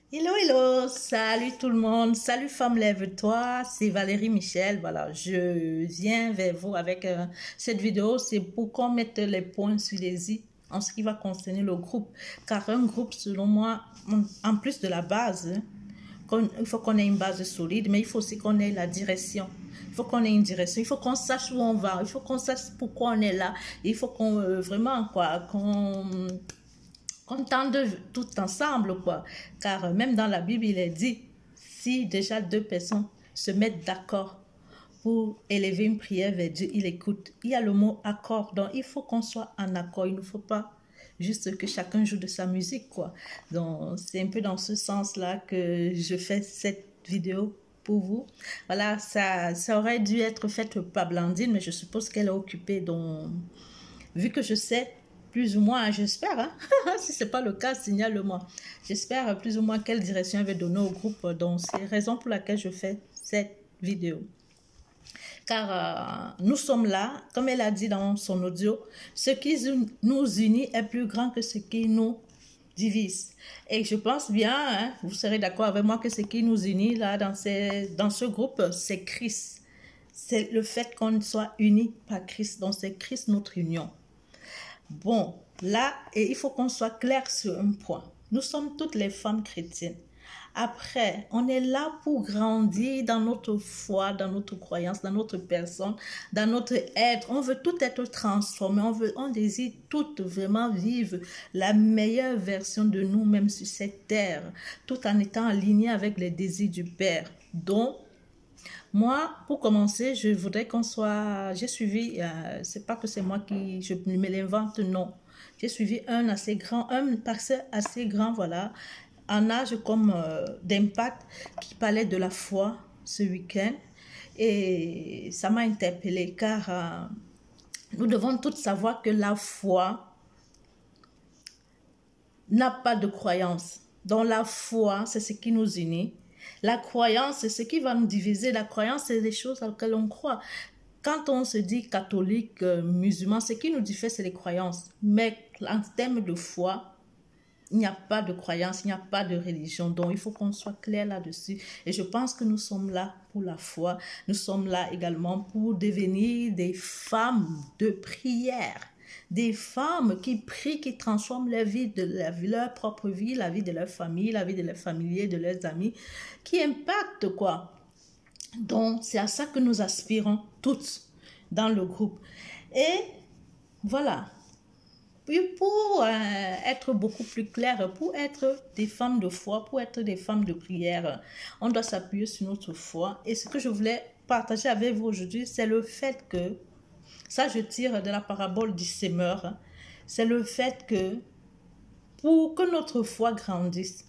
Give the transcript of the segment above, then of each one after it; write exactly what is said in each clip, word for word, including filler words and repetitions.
Hello, hello, salut tout le monde, salut femme, lève-toi, c'est Valérie Michel, voilà, je viens vers vous avec euh, cette vidéo, c'est pour qu'on mette les points sur les i en ce qui va concerner le groupe, car un groupe, selon moi, en plus de la base, hein, il faut qu'on ait une base solide, mais il faut aussi qu'on ait la direction. Il faut qu'on ait une direction, il faut qu'on sache où on va, il faut qu'on sache pourquoi on est là, il faut qu'on euh, vraiment quoi, qu'on qu'on tende tout ensemble, quoi. Car même dans la Bible, il est dit, si déjà deux personnes se mettent d'accord pour élever une prière vers Dieu, il écoute. Il y a le mot accord, donc il faut qu'on soit en accord. Il ne faut pas juste que chacun joue de sa musique, quoi. Donc c'est un peu dans ce sens-là que je fais cette vidéo pour vous. Voilà, ça, ça aurait dû être fait par Blandine, mais je suppose qu'elle est occupée, donc vu que je sais plus ou moins, j'espère, hein? Si ce n'est pas le cas, signale-le-moi. J'espère plus ou moins quelle direction elle va donner au groupe. Donc, c'est la raison pour laquelle je fais cette vidéo. Car euh, nous sommes là, comme elle a dit dans son audio, ce qui nous unit est plus grand que ce qui nous divise. Et je pense bien, hein, vous serez d'accord avec moi que ce qui nous unit là dans, ces, dans ce groupe, c'est Christ. C'est le fait qu'on soit unis par Christ. Donc, c'est Christ notre union. Bon, là, et il faut qu'on soit clair sur un point. Nous sommes toutes les femmes chrétiennes. Après, on est là pour grandir dans notre foi, dans notre croyance, dans notre personne, dans notre être. On veut tout être transformé. On veut, on désire toutes vraiment vivre la meilleure version de nous-mêmes sur cette terre, tout en étant aligné avec les désirs du Père. Donc, moi, pour commencer, je voudrais qu'on soit... J'ai suivi, euh, c'est pas que c'est moi qui je me l'invente, non. J'ai suivi un assez grand, un pasteur assez grand, voilà, en âge comme euh, d'impact, qui parlait de la foi ce week-end. Et ça m'a interpellée, car euh, nous devons tous savoir que la foi n'a pas de croyance. Donc la foi, c'est ce qui nous unit. La croyance, c'est ce qui va nous diviser. La croyance, c'est les choses auxquelles on croit. Quand on se dit catholique, euh, musulman, ce qui nous diffère, c'est les croyances. Mais en termes de foi, il n'y a pas de croyance, il n'y a pas de religion. Donc, il faut qu'on soit clair là-dessus. Et je pense que nous sommes là pour la foi. Nous sommes là également pour devenir des femmes de prière. Des femmes qui prient, qui transforment leur vie, de leur, leur propre vie, la vie de leur famille, la vie de leurs familiers, de leurs amis, qui impactent quoi. Donc, c'est à ça que nous aspirons toutes dans le groupe. Et voilà. Puis pour euh, être beaucoup plus clair, pour être des femmes de foi, pour être des femmes de prière, on doit s'appuyer sur notre foi. Et ce que je voulais partager avec vous aujourd'hui, c'est le fait que, ça je tire de la parabole du sémeur, c'est le fait que pour que notre foi grandisse,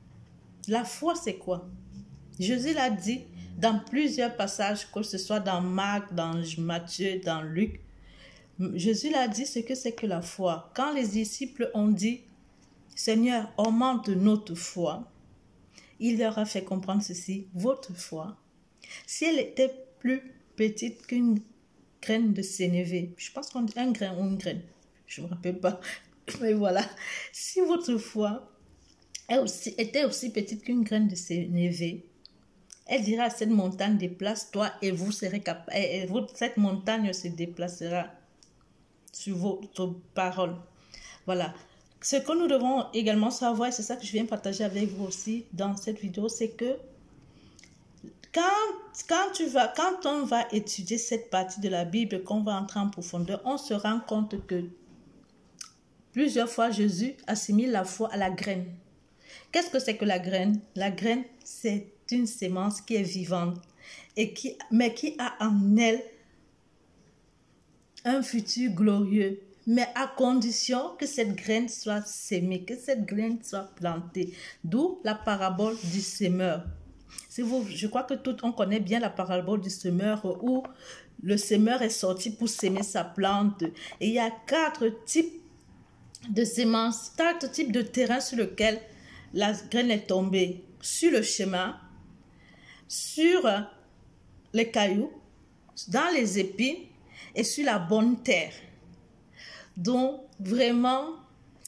la foi c'est quoi? Jésus l'a dit dans plusieurs passages, que ce soit dans Marc, dans Matthieu, dans Luc. Jésus l'a dit ce que c'est que la foi. Quand les disciples ont dit « Seigneur, augmente notre foi », il leur a fait comprendre ceci, votre foi, si elle était plus petite qu'une graine de sénévé, je pense qu'on dit un grain ou une graine, je ne me rappelle pas, mais voilà, si votre foi aussi, était aussi petite qu'une graine de sénévé, elle dira à cette montagne, déplace-toi et vous serez capable, et cette montagne se déplacera sur votre parole. Voilà. Ce que nous devons également savoir, et c'est ça que je viens partager avec vous aussi dans cette vidéo, c'est que quand, quand, tu vas, quand on va étudier cette partie de la Bible, qu'on va entrer en profondeur, on se rend compte que plusieurs fois Jésus assimile la foi à la graine. Qu'est-ce que c'est que la graine? La graine, c'est une sémence qui est vivante, et qui, mais qui a en elle un futur glorieux, mais à condition que cette graine soit sémée, que cette graine soit plantée. D'où la parabole du semeur. Si vous, je crois que tout on connaît bien la parabole du semeur où le semeur est sorti pour s'aimer sa plante. Et il y a quatre types de semences, quatre types de terrain sur lequel la graine est tombée. Sur le chemin, sur les cailloux, dans les épines et sur la bonne terre. Donc, vraiment,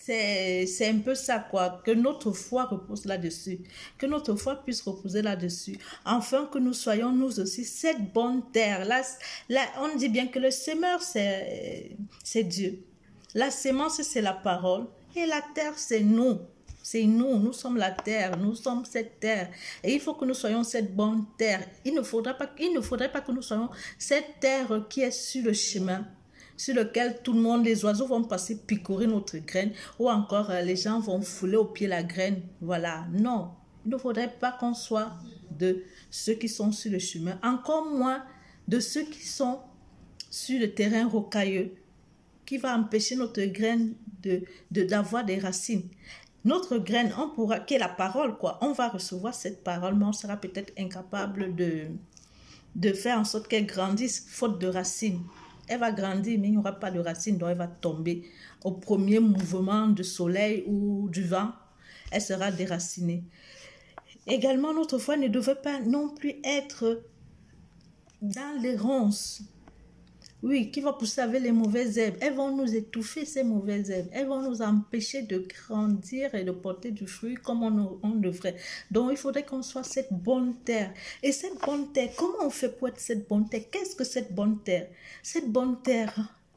c'est un peu ça, quoi, que notre foi repose là-dessus, que notre foi puisse reposer là-dessus, afin que nous soyons nous aussi cette bonne terre. Là, là on dit bien que le semeur, c'est Dieu. La semence, c'est la parole, et la terre, c'est nous. C'est nous, nous sommes la terre, nous sommes cette terre. Et il faut que nous soyons cette bonne terre. Il ne faudrait pas, il ne faudrait pas que nous soyons cette terre qui est sur le chemin, sur lequel tout le monde, les oiseaux vont passer picorer notre graine, ou encore euh, les gens vont fouler au pied la graine. Voilà, non. Il ne faudrait pas qu'on soit de ceux qui sont sur le chemin, encore moins de ceux qui sont sur le terrain rocailleux, qui va empêcher notre graine de, de, d'avoir des racines. Notre graine, on pourra, qui est la parole, quoi, on va recevoir cette parole, mais on sera peut-être incapable de, de faire en sorte qu'elle grandisse, faute de racines. Elle va grandir, mais il n'y aura pas de racines, donc elle va tomber. Au premier mouvement du soleil ou du vent, elle sera déracinée. Également, notre foi ne devait pas non plus être dans les ronces. Oui, qui va pousser avec les mauvaises herbes. Elles vont nous étouffer, ces mauvaises herbes. Elles vont nous empêcher de grandir et de porter du fruit comme on, on devrait. Donc, il faudrait qu'on soit cette bonne terre. Et cette bonne terre, comment on fait pour être cette bonne terre? Qu'est-ce que cette bonne terre? Cette bonne terre,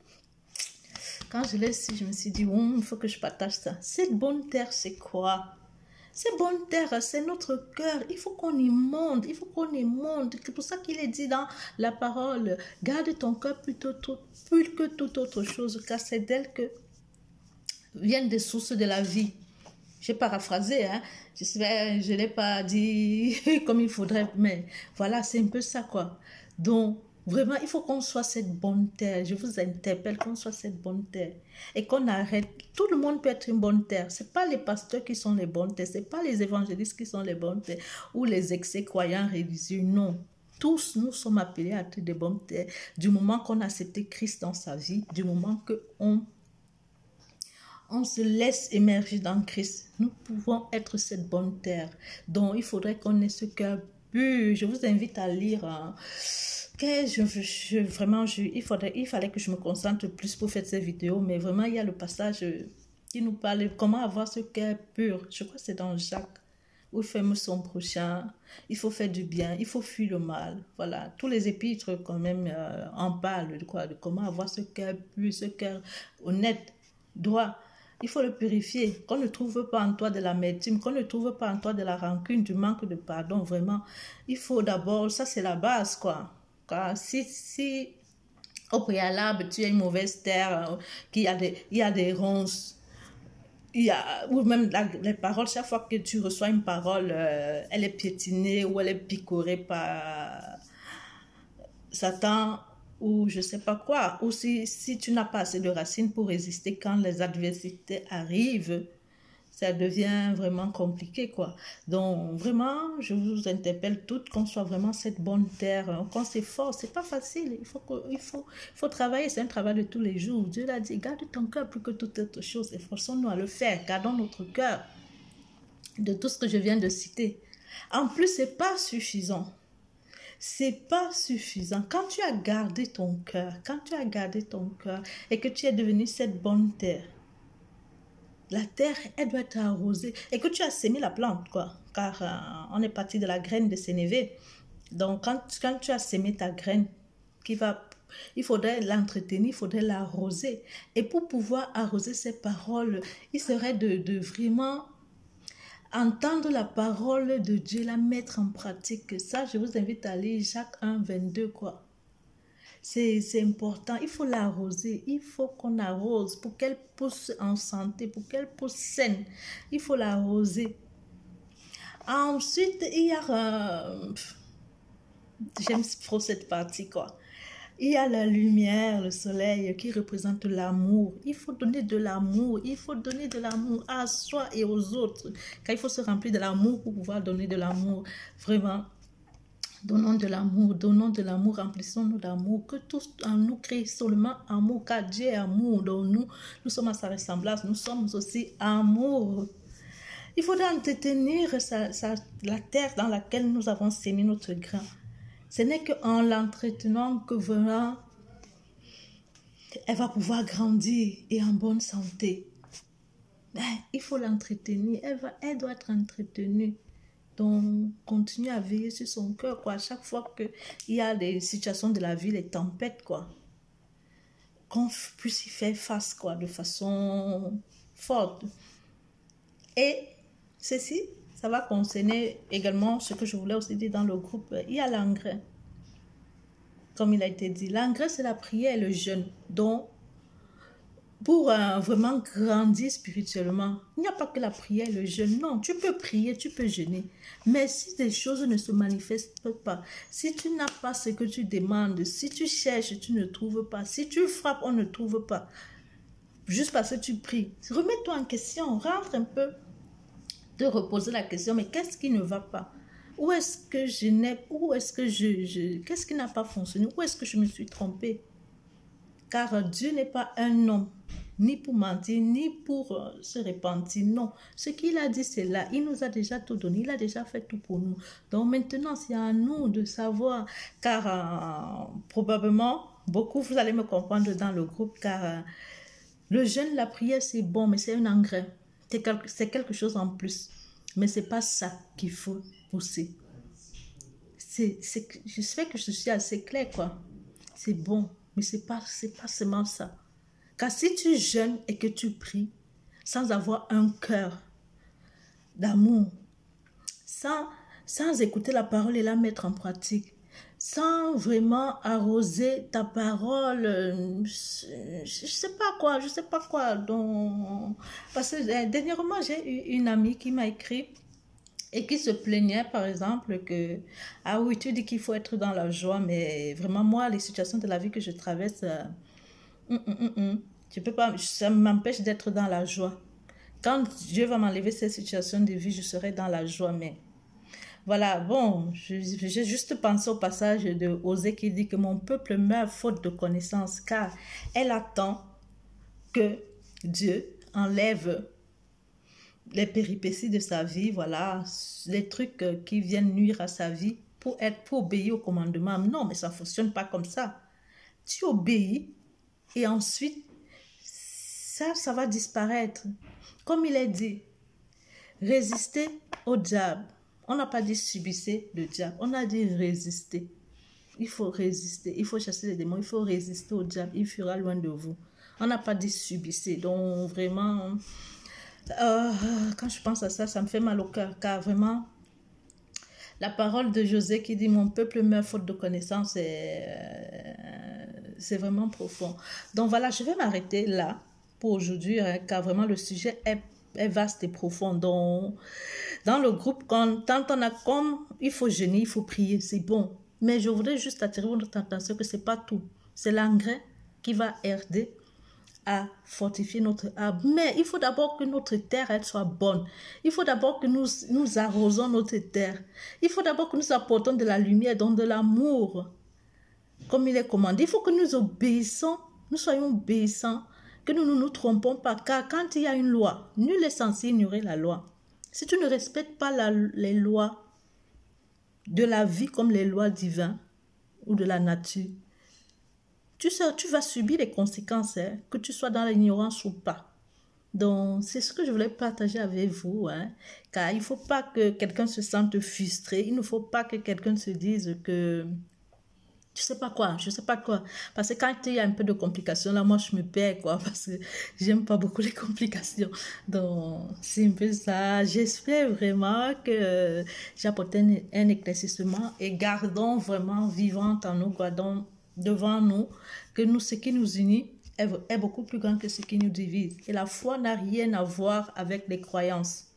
quand je l'ai su, je me suis dit, oh, il faut que je partage ça. Cette bonne terre, c'est quoi? Cette bonne terre, c'est notre cœur. Il faut qu'on y monte. Il faut qu'on y monte. C'est pour ça qu'il est dit dans la parole, garde ton cœur plutôt tout, plus que toute autre chose, car c'est d'elle que viennent des sources de la vie. J'ai paraphrasé, hein. Je ne je l'ai pas dit comme il faudrait, mais voilà, c'est un peu ça, quoi. Donc, vraiment, il faut qu'on soit cette bonne terre. Je vous interpelle qu'on soit cette bonne terre. Et qu'on arrête. Tout le monde peut être une bonne terre. Ce n'est pas les pasteurs qui sont les bonnes terres. Ce n'est pas les évangélistes qui sont les bonnes terres. Ou les ex-croyants religieux. Non. Tous, nous sommes appelés à être des bonnes terres. Du moment qu'on a accepté Christ dans sa vie. Du moment qu'on on se laisse émerger dans Christ. Nous pouvons être cette bonne terre. Donc, il faudrait qu'on ait ce cœur pur. Je vous invite à lire... Hein, que je, je, vraiment, je, il, faudrait, il fallait que je me concentre plus pour faire ces vidéos, mais vraiment, il y a le passage qui nous parle de comment avoir ce cœur pur. Je crois que c'est dans Jacques, où il fait aimer son prochain, il faut faire du bien, il faut fuir le mal. Voilà, tous les épîtres quand même euh, en parlent de, quoi, de comment avoir ce cœur pur, ce cœur honnête, droit. Il faut le purifier, qu'on ne trouve pas en toi de l'amertume, qu'on ne trouve pas en toi de la rancune, du manque de pardon, vraiment. Il faut d'abord, ça c'est la base, quoi. Car si, si au préalable tu as une mauvaise terre, euh, qu'il y a des, il y a des ronces, il y a, ou même la, les paroles, chaque fois que tu reçois une parole, euh, elle est piétinée ou elle est picorée par Satan ou je ne sais pas quoi. Ou si, si tu n'as pas assez de racines pour résister quand les adversités arrivent, ça devient vraiment compliqué, quoi. Donc, vraiment, je vous interpelle toutes qu'on soit vraiment cette bonne terre, qu'on s'efforce. C'est pas facile. Il faut, que, il faut, il faut travailler. C'est un travail de tous les jours. Dieu l'a dit, garde ton cœur plus que toute autre chose. Efforçons-nous à le faire. Gardons notre cœur de tout ce que je viens de citer. En plus, c'est pas suffisant. C'est pas suffisant. Quand tu as gardé ton cœur, quand tu as gardé ton cœur et que tu es devenu cette bonne terre, la terre, elle doit être arrosée. Et que tu as sémé la plante, quoi. Car euh, on est parti de la graine de Sénévé. Donc, quand, quand tu as sémé ta graine, qui va, il faudrait l'entretenir, il faudrait l'arroser. Et pour pouvoir arroser ces paroles, il serait de, de vraiment entendre la parole de Dieu, la mettre en pratique. Ça, je vous invite à lire Jacques un, vingt-deux, quoi. C'est important, il faut l'arroser, il faut qu'on arrose pour qu'elle pousse en santé, pour qu'elle pousse saine. Il faut l'arroser. Ensuite, il y a... Euh, j'aime trop cette partie, quoi. Il y a la lumière, le soleil qui représente l'amour. Il faut donner de l'amour, il faut donner de l'amour à soi et aux autres. Car il faut se remplir de l'amour pour pouvoir donner de l'amour, vraiment. Donnons de l'amour, donnons de l'amour, remplissons-nous d'amour, que tous en nous crée seulement amour, car Dieu est amour, donc nous, nous sommes à sa ressemblance, nous sommes aussi amour. Il faudra entretenir sa, sa, la terre dans laquelle nous avons sémé notre grain. Ce n'est qu'en l'entretenant que vraiment, elle va pouvoir grandir et en bonne santé. il faut l'entretenir. Elle, va, elle doit être entretenue. Donc, continue à veiller sur son cœur, quoi. À chaque fois qu'il y a des situations de la vie, les tempêtes, quoi. Qu'on puisse y faire face, quoi, de façon forte. Et ceci, ça va concerner également ce que je voulais aussi dire dans le groupe. Il y a l'engrais. Comme il a été dit, l'engrais, c'est la prière et le jeûne. Donc, pour euh, vraiment grandir spirituellement, il n'y a pas que la prière et le jeûne. Non, tu peux prier, tu peux jeûner. Mais si des choses ne se manifestent pas, si tu n'as pas ce que tu demandes, si tu cherches, tu ne trouves pas, si tu frappes, on ne trouve pas, juste parce que tu pries, remets-toi en question, rentre un peu, te reposer la question, mais qu'est-ce qui ne va pas? Où est-ce que je n'ai, où est-ce que je, je qu'est-ce qui n'a pas fonctionné? Où est-ce que je me suis trompée? Car Dieu n'est pas un homme, ni pour mentir, ni pour euh, se repentir. Non, ce qu'il a dit, c'est là. Il nous a déjà tout donné. Il a déjà fait tout pour nous. Donc maintenant, c'est à nous de savoir. Car euh, probablement, beaucoup, vous allez me comprendre dans le groupe, car euh, le jeûne, la prière, c'est bon, mais c'est un engrais. C'est quelque, c'est quelque chose en plus. Mais ce n'est pas ça qu'il faut pousser. C'est, c'est, je sais que je suis assez claire, quoi. C'est bon. Mais ce n'est pas, c'est pas seulement ça. Car si tu jeûnes et que tu pries, sans avoir un cœur d'amour, sans, sans écouter la parole et la mettre en pratique, sans vraiment arroser ta parole, je ne sais pas quoi, je sais pas quoi. Donc, parce que dernièrement, j'ai eu une amie qui m'a écrit et qui se plaignait, par exemple, que, ah oui, tu dis qu'il faut être dans la joie, mais vraiment, moi, les situations de la vie que je traverse, euh, hum, hum, hum, hum, je peux pas, ça m'empêche d'être dans la joie. Quand Dieu va m'enlever ces situations de vie, je serai dans la joie, mais voilà, bon, j'ai juste pensé au passage de Osée qui dit que mon peuple meurt faute de connaissance, car elle attend que Dieu enlève les péripéties de sa vie, voilà, les trucs qui viennent nuire à sa vie pour être, pour obéir au commandement. Non, mais ça ne fonctionne pas comme ça. Tu obéis et ensuite, ça, ça va disparaître. Comme il est dit, résister au diable. On n'a pas dit subissez le diable, on a dit résister. Il faut résister, il faut chasser les démons, il faut résister au diable, il fuira loin de vous. On n'a pas dit subissez, donc vraiment... Euh, quand je pense à ça, ça me fait mal au cœur, car vraiment, la parole de Josée qui dit « Mon peuple meurt faute de connaissance », c'est euh, vraiment profond. Donc voilà, je vais m'arrêter là pour aujourd'hui, hein, car vraiment le sujet est, est vaste et profond. Donc, dans le groupe, quand, tant on a comme, il faut jeûner, il faut prier, c'est bon. Mais je voudrais juste attirer votre attention que ce n'est pas tout. C'est l'engrais qui va aider à fortifier notre arbre. Mais il faut d'abord que notre terre elle soit bonne. Il faut d'abord que nous, nous arrosons notre terre. Il faut d'abord que nous apportons de la lumière, donc de l'amour, comme il est commandé. Il faut que nous obéissons, nous soyons obéissants, que nous ne nous trompons pas. Car quand il y a une loi, nul n'est censé ignorer la loi. Si tu ne respectes pas la, les lois de la vie comme les lois divines ou de la nature, Tu, sais, tu vas subir les conséquences, hein, que tu sois dans l'ignorance ou pas. Donc, c'est ce que je voulais partager avec vous. Hein, car il ne faut pas que quelqu'un se sente frustré. Il ne faut pas que quelqu'un se dise que... Je ne sais pas quoi, je ne sais pas quoi. Parce que quand il y a un peu de complications, là, moi, je me perds, quoi. Parce que j'aime pas beaucoup les complications. Donc, c'est un peu ça. J'espère vraiment que j'ai apporté un, un éclaircissement. Et gardons vraiment vivante en nous, gardons devant nous, que nous, ce qui nous unit est, est beaucoup plus grand que ce qui nous divise. Et la foi n'a rien à voir avec les croyances.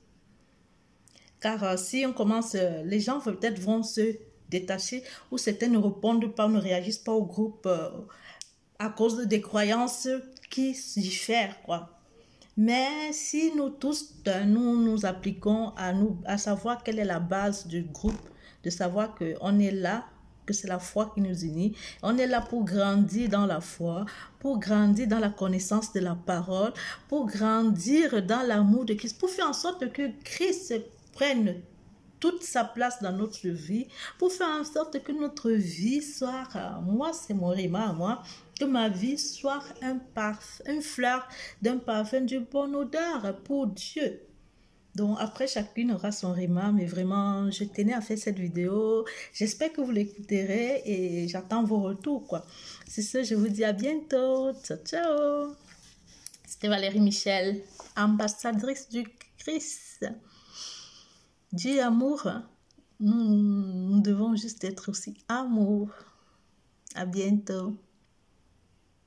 Car euh, si on commence, euh, les gens peut-être vont se détacher ou certains ne répondent pas, ne réagissent pas au groupe euh, à cause des croyances qui diffèrent, quoi. Mais si nous tous, nous nous appliquons à, nous, à savoir quelle est la base du groupe, de savoir qu'on est là, que c'est la foi qui nous unit. On est là pour grandir dans la foi, pour grandir dans la connaissance de la parole, pour grandir dans l'amour de Christ, pour faire en sorte que Christ prenne toute sa place dans notre vie, pour faire en sorte que notre vie soit, moi c'est mon rima, moi, Que ma vie soit un parfum, une fleur d'un parfum de bonne odeur pour Dieu. Donc après, chacune aura son rima, mais vraiment, je tenais à faire cette vidéo. J'espère que vous l'écouterez et j'attends vos retours, quoi. C'est ce, je vous dis à bientôt. Ciao, ciao. C'était Valérie Michel, ambassadrice du Christ. Dieu amour, nous, nous devons juste être aussi amour. À bientôt.